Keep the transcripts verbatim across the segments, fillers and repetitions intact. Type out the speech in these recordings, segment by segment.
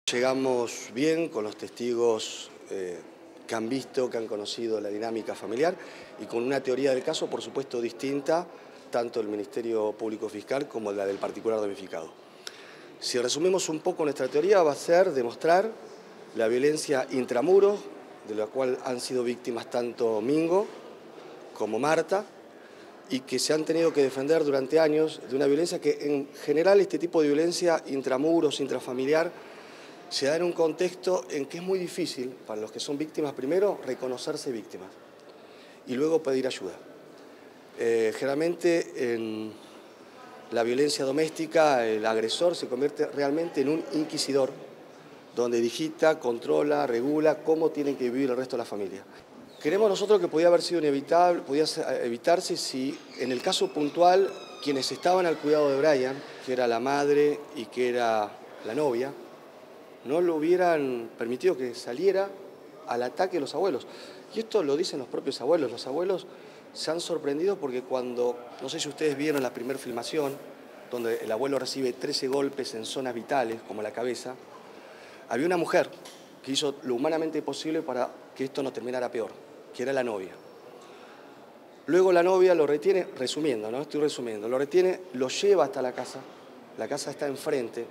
Llegamos bien con los testigos eh, que han visto, que han conocido la dinámica familiar y con una teoría del caso, por supuesto, distinta, tanto del Ministerio Público Fiscal como la del particular damnificado. Si resumimos un poco nuestra teoría, va a ser demostrar la violencia intramuros, de la cual han sido víctimas tanto Mingo como Marta, y que se han tenido que defender durante años de una violencia que en general este tipo de violencia intramuros, intrafamiliar, se da en un contexto en que es muy difícil para los que son víctimas, primero, reconocerse víctimas y luego pedir ayuda. Eh, generalmente en la violencia doméstica el agresor se convierte realmente en un inquisidor, donde digita, controla, regula cómo tienen que vivir el resto de la familia. Creemos nosotros que podía haber sido inevitable, podía evitarse si en el caso puntual quienes estaban al cuidado de Brian, que era la madre y que era la novia, no lo hubieran permitido que saliera al ataque de los abuelos. Y esto lo dicen los propios abuelos. Los abuelos se han sorprendido porque cuando, no sé si ustedes vieron la primera filmación, donde el abuelo recibe trece golpes en zonas vitales, como la cabeza, había una mujer que hizo lo humanamente posible para que esto no terminara peor, que era la novia. Luego la novia lo retiene, resumiendo, ¿no? Estoy resumiendo, lo retiene, lo lleva hasta la casa, la casa está enfrente,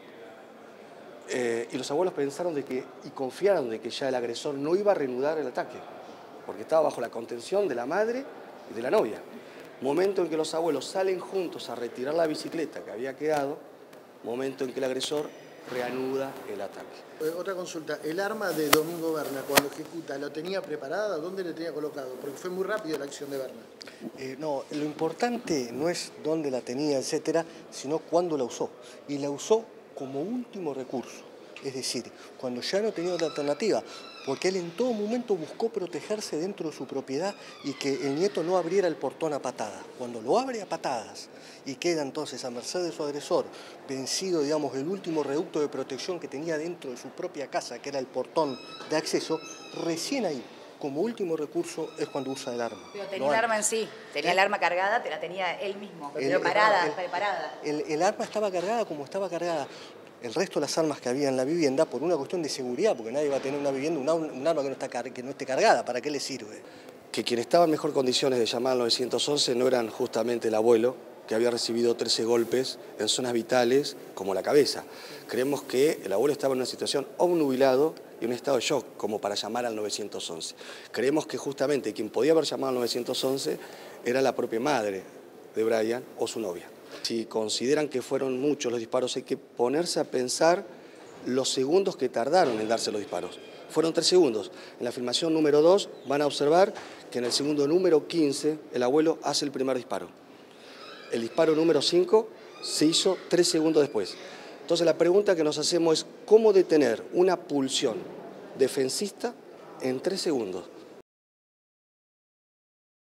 eh, y los abuelos pensaron de que, y confiaron de que ya el agresor no iba a reanudar el ataque, porque estaba bajo la contención de la madre y de la novia. Momento en que los abuelos salen juntos a retirar la bicicleta que había quedado, momento en que el agresor reanuda el ataque. Otra consulta, ¿el arma de Domingo Berna cuando ejecuta lo tenía preparada? ¿Dónde le tenía colocado? Porque fue muy rápido la acción de Berna. Eh, no, lo importante no es dónde la tenía, etcétera, sino cuándo la usó. Y la usó como último recurso. Es decir, cuando ya no tenía otra alternativa, porque él en todo momento buscó protegerse dentro de su propiedad y que el nieto no abriera el portón a patadas. Cuando lo abre a patadas y queda entonces a merced de su agresor, vencido, digamos, el último reducto de protección que tenía dentro de su propia casa, que era el portón de acceso, recién ahí, como último recurso, es cuando usa el arma. Pero tenía no el arma en sí, tenía ¿Eh? el arma cargada, te la tenía él mismo, El, preparada, el, preparada. El, el arma estaba cargada como estaba cargada el resto de las armas que había en la vivienda por una cuestión de seguridad, porque nadie va a tener una vivienda, un, un arma que no, está, que no esté cargada, ¿para qué le sirve? Que quien estaba en mejor condiciones de llamar al nueve once no eran justamente el abuelo, que había recibido trece golpes en zonas vitales como la cabeza. Creemos que el abuelo estaba en una situación obnubilado y en un estado de shock como para llamar al nueve once. Creemos que justamente quien podía haber llamado al nueve once era la propia madre de Brian o su novia. Si consideran que fueron muchos los disparos, hay que ponerse a pensar los segundos que tardaron en darse los disparos. Fueron tres segundos. En la filmación número dos van a observar que en el segundo número quince el abuelo hace el primer disparo. El disparo número cinco se hizo tres segundos después. Entonces la pregunta que nos hacemos es cómo detener una pulsión defensista en tres segundos.